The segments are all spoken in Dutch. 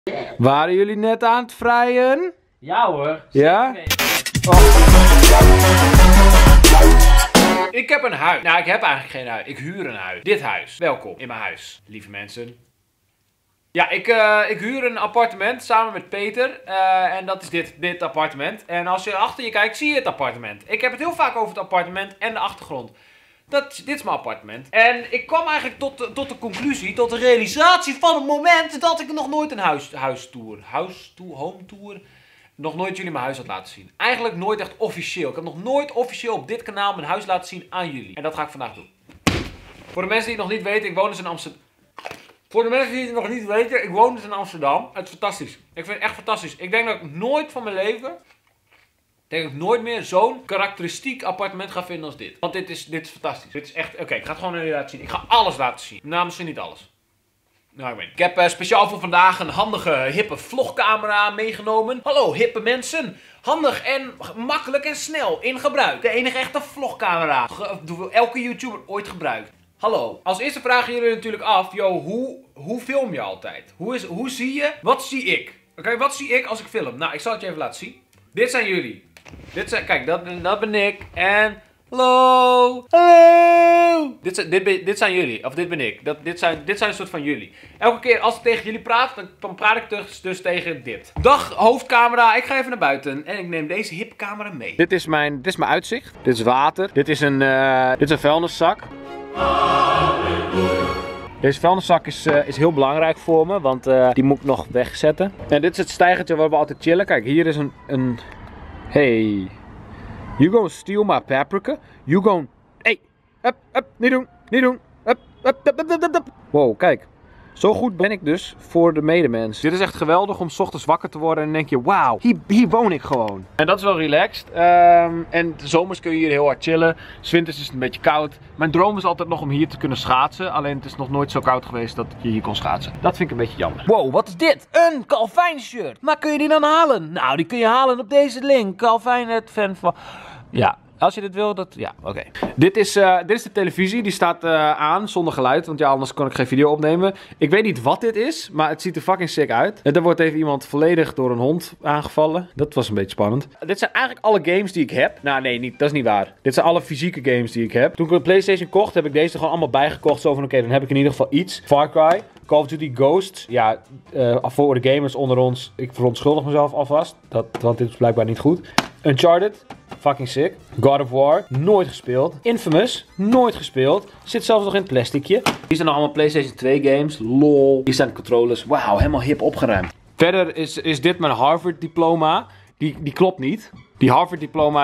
Waren jullie net aan het vrijen? Ja hoor. Ja? Ik heb een huis. Nou, ik heb eigenlijk geen huis. Ik huur een huis. Dit huis. Welkom in mijn huis, lieve mensen. Ja, ik huur een appartement samen met Peter. En dat is dit appartement. En als je achter je kijkt, zie je het appartement. Ik heb het heel vaak over het appartement en de achtergrond. Dit is mijn appartement. En ik kwam eigenlijk tot de conclusie, tot de realisatie van het moment dat ik nog nooit een home tour, nog nooit jullie mijn huis had laten zien. Eigenlijk nooit echt officieel. Ik heb nog nooit officieel op dit kanaal mijn huis laten zien aan jullie. En dat ga ik vandaag doen. Voor de mensen die het nog niet weten, ik woon dus in Amsterdam. Het is fantastisch. Ik vind het echt fantastisch. Ik denk dat ik nooit van mijn leven... nooit meer zo'n karakteristiek appartement ga vinden als dit. Want dit is fantastisch. Dit is echt... Oké, ik ga het gewoon aan jullie laten zien. Ik ga alles laten zien. Nou, misschien niet alles. Nou, ik weet niet. Ik heb speciaal voor vandaag een handige, hippe vlogcamera meegenomen. Hallo, hippe mensen. Handig en makkelijk en snel in gebruik. De enige echte vlogcamera. Elke YouTuber ooit gebruikt. Hallo. Als eerste vragen jullie natuurlijk af. Yo, hoe film je altijd? Hoe zie je? Wat zie ik? Oké, wat zie ik als ik film? Nou, ik zal het je even laten zien. Dit zijn jullie. Kijk, dat ben ik. En... Hallo! Hallo! Dit zijn jullie. Of dit ben ik. Dit zijn een soort van jullie. Elke keer als ik tegen jullie praat, dan praat ik dus tegen dit. Dag, hoofdcamera. Ik ga even naar buiten. En ik neem deze hip camera mee. Dit is mijn uitzicht. Dit is water. Dit is een vuilniszak. Deze vuilniszak is heel belangrijk voor me, want die moet ik nog wegzetten. En dit is het steigertje waar we altijd chillen. Kijk, hier is een... Hey... You gonna steal my paprika? You gonna... Hey! Up, niet doen, niet doen. Up. Wow, kijk. Zo goed ben ik dus voor de medemens. Dit is echt geweldig om 's ochtends wakker te worden en dan denk je, wauw, hier woon ik gewoon. En dat is wel relaxed. En de zomers kun je hier heel hard chillen. 's winters is het een beetje koud. Mijn droom is altijd nog om hier te kunnen schaatsen. Alleen het is nog nooit zo koud geweest dat je hier kon schaatsen. Dat vind ik een beetje jammer. Wow, wat is dit? Een Calvin shirt. Maar kun je die dan halen? Nou, die kun je halen op deze link. Calvin, het fan van... Ja. Als je dit wil, ja, oké. Dit is de televisie, die staat aan zonder geluid, want ja, anders kon ik geen video opnemen. Ik weet niet wat dit is, maar het ziet er fucking sick uit. En er wordt even iemand volledig door een hond aangevallen. Dat was een beetje spannend. Dit zijn eigenlijk alle games die ik heb. Nou, nee, dat is niet waar. Dit zijn alle fysieke games die ik heb. Toen ik een PlayStation kocht, heb ik deze er gewoon allemaal bijgekocht. Zo van, oké, dan heb ik in ieder geval iets. Far Cry, Call of Duty Ghosts. Ja, voor de gamers onder ons, ik verontschuldig mezelf alvast. Want dit is blijkbaar niet goed. Uncharted. Fucking sick. God of War, nooit gespeeld. Infamous, nooit gespeeld. Zit zelfs nog in het plasticje. Hier zijn nog allemaal PlayStation 2 games. LOL. Hier zijn de controllers. Wauw, helemaal hip opgeruimd. Verder is dit mijn Harvard diploma. Die klopt niet. Die Harvard diploma,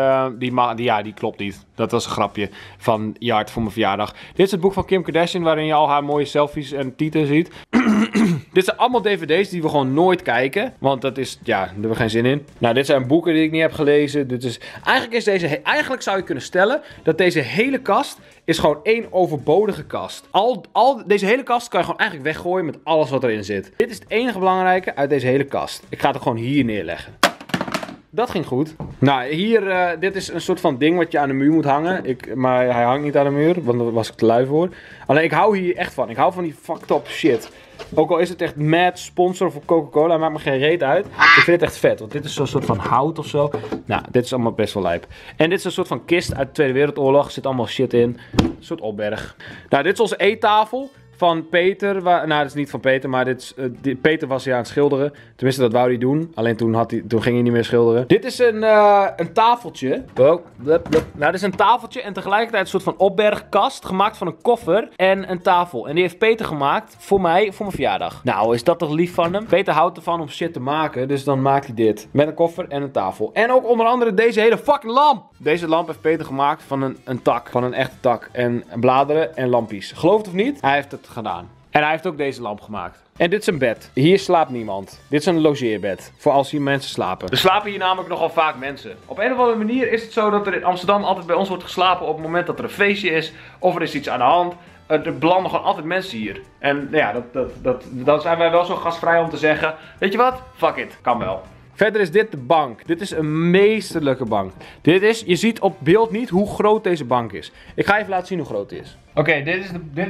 die klopt niet. Dat was een grapje van Yard voor mijn verjaardag. Dit is het boek van Kim Kardashian, waarin je al haar mooie selfies en tieten ziet. Dit zijn allemaal dvd's die we gewoon nooit kijken. Want dat is, ja, daar hebben we geen zin in. Nou, dit zijn boeken die ik niet heb gelezen. Eigenlijk zou je kunnen stellen dat deze hele kast is gewoon één overbodige kast. Deze hele kast kan je gewoon eigenlijk weggooien met alles wat erin zit. Dit is het enige belangrijke uit deze hele kast. Ik ga het er gewoon hier neerleggen. Dat ging goed. Nou, hier, dit is een soort van ding wat je aan de muur moet hangen. Maar hij hangt niet aan de muur, want daar was ik te lui voor. Alleen, ik hou hier echt van. Ik hou van die fucked up shit. Ook al is het echt mad sponsor voor Coca-Cola, maakt me geen reet uit. Ik vind het echt vet, want dit is zo'n soort van hout of zo. Nou, dit is allemaal best wel lijp. En dit is een soort van kist uit de Tweede Wereldoorlog. Er zit allemaal shit in. Een soort opberg. Nou, dit is onze eettafel. Van Peter, nou dat is niet van Peter, maar Peter was hier aan het schilderen. Tenminste, dat wou hij doen. Alleen toen ging hij niet meer schilderen. Dit is een tafeltje. Oh, nou, dit is een tafeltje en tegelijkertijd een soort van opbergkast. Gemaakt van een koffer en een tafel. En die heeft Peter gemaakt voor mij, voor mijn verjaardag. Nou, is dat toch lief van hem? Peter houdt ervan om shit te maken, dus dan maakt hij dit. Met een koffer en een tafel. En ook onder andere deze hele fucking lamp. Deze lamp heeft Peter gemaakt van een tak. Van een echte tak. En bladeren en lampjes. Geloof het of niet? Hij heeft het gedaan. En hij heeft ook deze lamp gemaakt. En dit is een bed. Hier slaapt niemand. Dit is een logeerbed. Voor als hier mensen slapen. Er slapen hier namelijk nogal vaak mensen. Op een of andere manier is het zo dat er in Amsterdam altijd bij ons wordt geslapen op het moment dat er een feestje is. Of er is iets aan de hand. Er belanden gewoon altijd mensen hier. En ja, dan zijn wij wel zo gastvrij om te zeggen, weet je wat? Fuck it. Kan wel. Verder is dit de bank. Dit is een meesterlijke bank. Je ziet op beeld niet hoe groot deze bank is. Ik ga even laten zien hoe groot die is. Oké, dit is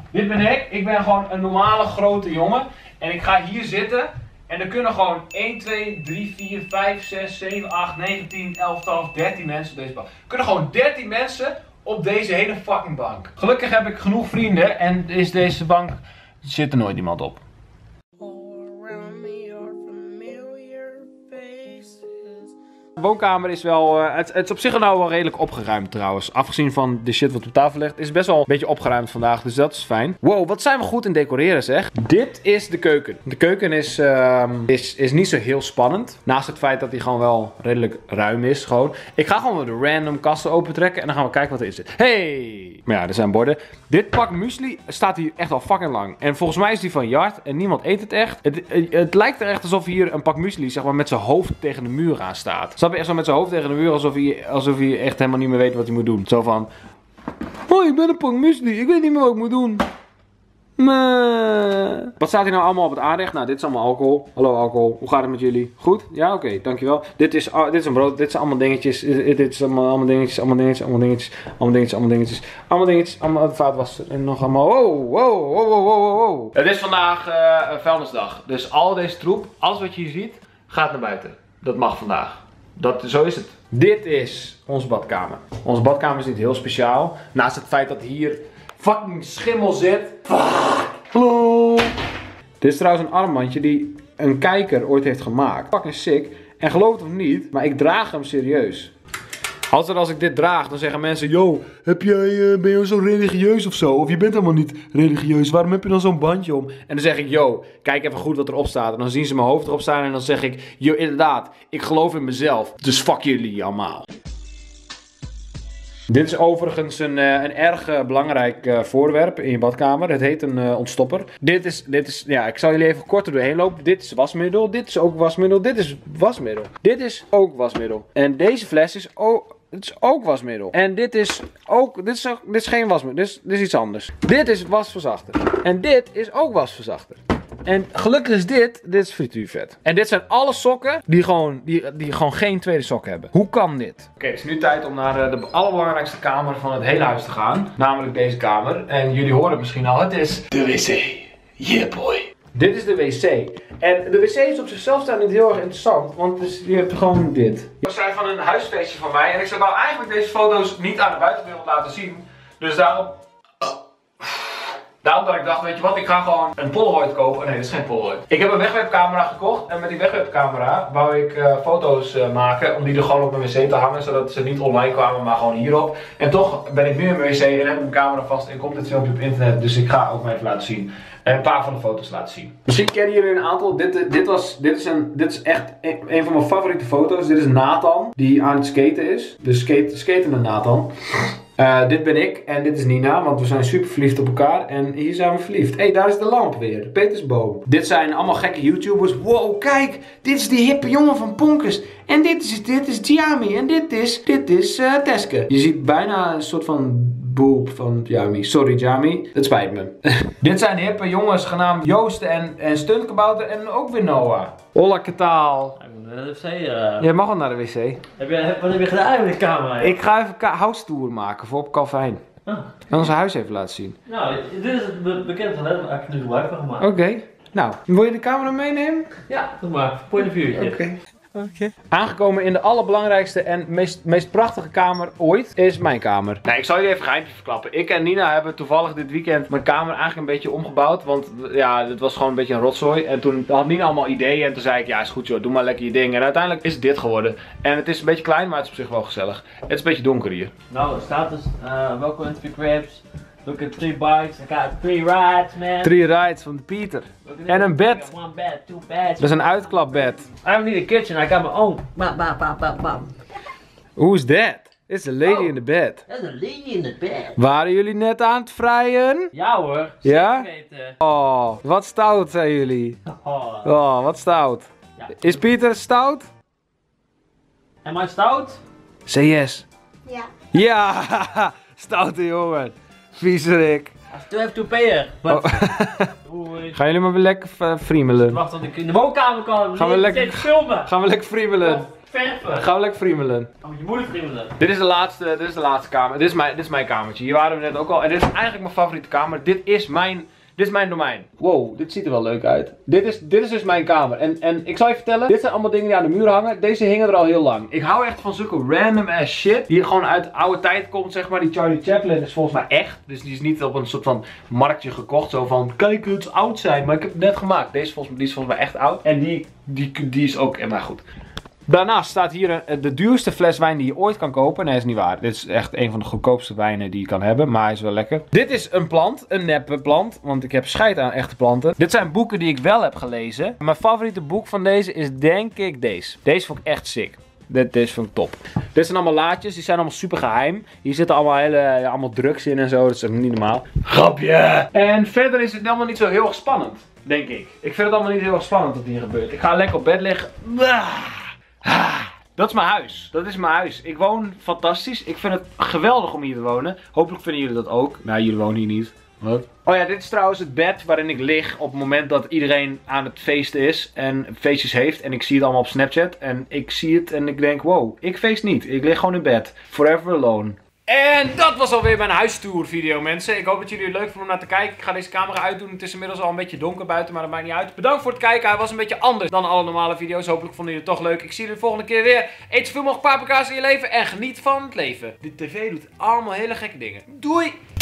Dit ben ik. Ik ben gewoon een normale grote jongen. En ik ga hier zitten. En er kunnen gewoon 1, 2, 3, 4, 5, 6, 7, 8, 9, 10, 11, 12, 13 mensen op deze bank. Er kunnen gewoon 13 mensen op deze hele fucking bank. Gelukkig heb ik genoeg vrienden en is deze bank, zit er nooit iemand op. De woonkamer is wel, het is op zich nou wel redelijk opgeruimd trouwens. Afgezien van de shit wat op tafel ligt, is het best wel een beetje opgeruimd vandaag, dus dat is fijn. Wow, wat zijn we goed in decoreren zeg. Dit is de keuken. De keuken is niet zo heel spannend. Naast het feit dat hij gewoon wel redelijk ruim is gewoon. Ik ga gewoon de random kasten opentrekken en dan gaan we kijken wat erin zit. Hey! Maar ja, er zijn borden. Dit pak muesli staat hier echt al fucking lang. En volgens mij is die van Jart en niemand eet het echt. Het lijkt er echt alsof hier een pak muesli zeg maar met zijn hoofd tegen de muur aan staat. Snap je? Echt zo met zijn hoofd tegen de muur alsof hij echt helemaal niet meer weet wat hij moet doen. Zo van... Oh, ik ben een pak muesli. Ik weet niet meer wat ik moet doen. Wat staat hier nou allemaal op het aanrecht? Nou, dit is allemaal alcohol. Hallo alcohol. Hoe gaat het met jullie? Goed? Ja, oké. Dankjewel. Dit is een brood. Dit zijn allemaal dingetjes. Dit is allemaal dingetjes. Allemaal dingetjes. Allemaal dingetjes. Allemaal dingetjes. Allemaal dingetjes. Allemaal dingetjes. Allemaal de vaatwasser. En nog allemaal... Wow. Het is vandaag een vuilnisdag. Dus al deze troep, alles wat je hier ziet, gaat naar buiten. Dat mag vandaag. Zo is het. Dit is onze badkamer. Onze badkamer is niet heel speciaal. Naast het feit dat hier fucking schimmel zit. Hallo. Dit is trouwens een armbandje die een kijker ooit heeft gemaakt. Fucking sick. En geloof het of niet, maar ik draag hem serieus. Als ik dit draag, dan zeggen mensen... Yo, ben je zo religieus of zo? Of je bent helemaal niet religieus. Waarom heb je dan zo'n bandje om? En dan zeg ik, yo, kijk even goed wat erop staat. En dan zien ze mijn hoofd erop staan en dan zeg ik... Yo, inderdaad, ik geloof in mezelf. Dus fuck jullie allemaal. Dit is overigens een erg belangrijk voorwerp in je badkamer. Het heet een ontstopper. Dit is, ja, ik zal jullie even kort er doorheen lopen. Dit is wasmiddel, dit is ook wasmiddel, dit is wasmiddel. Dit is ook wasmiddel. En deze fles is ook wasmiddel. En dit is geen wasmiddel, dit is iets anders. Dit is wasverzachter. En dit is ook wasverzachter. En gelukkig is dit is frituurvet. En dit zijn alle sokken die gewoon geen tweede sok hebben. Hoe kan dit? Oké, het is nu tijd om naar de allerbelangrijkste kamer van het hele huis te gaan. Namelijk deze kamer. En jullie horen het misschien al, het is de wc. Yeah boy. Dit is de wc. En de wc is op zichzelf staat niet heel erg interessant. Want dus, je hebt gewoon dit. We zijn van een huisfeestje van mij. En ik zou nou eigenlijk deze foto's niet aan de buitenwereld laten zien. Dus daarom dat ik dacht, weet je wat, ik ga gewoon een Polaroid kopen. Nee, dat is geen Polaroid. Ik heb een wegwerpcamera gekocht en met die wegwerpcamera wou ik foto's maken om die er gewoon op mijn wc te hangen, zodat ze niet online kwamen, maar gewoon hierop. En toch ben ik nu in mijn wc en heb ik mijn camera vast en komt dit filmpje op internet, dus ik ga ook maar even laten zien. En een paar van de foto's laten zien. Misschien kennen jullie een aantal. Dit is echt een van mijn favoriete foto's. Dit is Nathan, die aan het skaten is. De skatende Nathan. Dit ben ik en dit is Nina, want we zijn super verliefd op elkaar en hier zijn we verliefd. Hé, daar is de lamp weer, de Petersboom. Dit zijn allemaal gekke YouTubers. Wow, kijk, dit is die hippe jongen van Ponkers. En dit is Jamie en dit is Teske. Je ziet bijna een soort van boob van Jamie. Sorry Jamie, het spijt me. Dit zijn hippe jongens genaamd Joost en Stuntkabouter en ook weer Noah. Hola, ketaal. Naar de wc. Jij mag wel naar de wc. Wat heb je gedaan in de kamer? Ik ga even house tour maken voor op Calvijn. En onze huis even laten zien. Nou, dit is het bekend van hem, maar ik heb er gebruik van gemaakt. Oké. Nou, wil je de camera meenemen? Ja, doe maar. Point of view. Oké. Aangekomen in de allerbelangrijkste en meest prachtige kamer ooit is mijn kamer. Nou, ik zal jullie even een geheimje verklappen. Ik en Nina hebben toevallig dit weekend mijn kamer eigenlijk een beetje omgebouwd. Want ja, het was gewoon een beetje een rotzooi. En toen had Nina allemaal ideeën en toen zei ik, ja is goed joh, doe maar lekker je ding. En uiteindelijk is het dit geworden. En het is een beetje klein, maar het is op zich wel gezellig. Het is een beetje donker hier. Nou, er staat dus, welkom in 3 cribs. Look at 3 bikes, I got 3 rides man. 3 rides van Pieter. En een bed. 1 bed, 2 beds. Dat is een uitklapbed. I don't need a kitchen, I got my own. Who's that? It's a lady in the bed. There's a lady in the bed. Waren jullie net aan het vrijen? Ja hoor. Ja? Weten. Oh, wat stout zijn jullie. Oh, wat stout. Ja. Is Pieter stout? Am I stout? Say yes. Ja. Ja, stoute jongen. Viezerik. I still have to pay her. But... Gaan jullie maar weer lekker friemelen. Wacht tot ik in de woonkamer kan. Gaan we lekker filmen. Gaan we lekker friemelen. verven. Gaan we lekker friemelen. Oh, je moet het friemelen. Dit is de laatste kamer. Dit is mijn kamertje. Hier waren we net ook al. En dit is eigenlijk mijn favoriete kamer. Dit is mijn domein. Wow, dit ziet er wel leuk uit. Dit is dus mijn kamer. En ik zal je vertellen, dit zijn allemaal dingen die aan de muur hangen. Deze hingen er al heel lang. Ik hou echt van zulke random ass shit. Die gewoon uit oude tijd komt, zeg maar. Die Charlie Chaplin is volgens mij echt. Dus die is niet op een soort van marktje gekocht. Zo van, kijk, het is oud zijn. Maar ik heb het net gemaakt. Die is volgens mij echt oud. En die is ook, maar goed. Daarnaast staat hier de duurste fles wijn die je ooit kan kopen. Nee, dat is niet waar. Dit is echt een van de goedkoopste wijnen die je kan hebben. Maar hij is wel lekker. Dit is een plant. Een neppe plant. Want ik heb scheid aan echte planten. Dit zijn boeken die ik wel heb gelezen. Mijn favoriete boek van deze is denk ik deze. Deze vond ik echt sick. Deze vond ik top. Dit zijn allemaal laadjes. Die zijn allemaal super geheim. Hier zitten allemaal drugs in en zo. Dat is echt niet normaal. Grapje! En verder is het allemaal niet zo heel erg spannend. Denk ik. Ik vind het allemaal niet heel erg spannend wat hier gebeurt. Ik ga lekker op bed liggen. Dat is mijn huis. Dat is mijn huis. Ik woon fantastisch. Ik vind het geweldig om hier te wonen. Hopelijk vinden jullie dat ook. Nou, jullie wonen hier niet. Wat? Oh ja, dit is trouwens het bed waarin ik lig op het moment dat iedereen aan het feesten is en feestjes heeft. En ik zie het allemaal op Snapchat. En ik zie het en ik denk, wow, ik feest niet. Ik lig gewoon in bed. Forever alone. En dat was alweer mijn huistour video, mensen. Ik hoop dat jullie het leuk vonden om naar te kijken. Ik ga deze camera uitdoen. Het is inmiddels al een beetje donker buiten, maar dat maakt niet uit. Bedankt voor het kijken. Hij was een beetje anders dan alle normale video's. Hopelijk vonden jullie het toch leuk. Ik zie jullie de volgende keer weer. Eet zoveel mogelijk paprika's in je leven en geniet van het leven. De tv doet allemaal hele gekke dingen. Doei!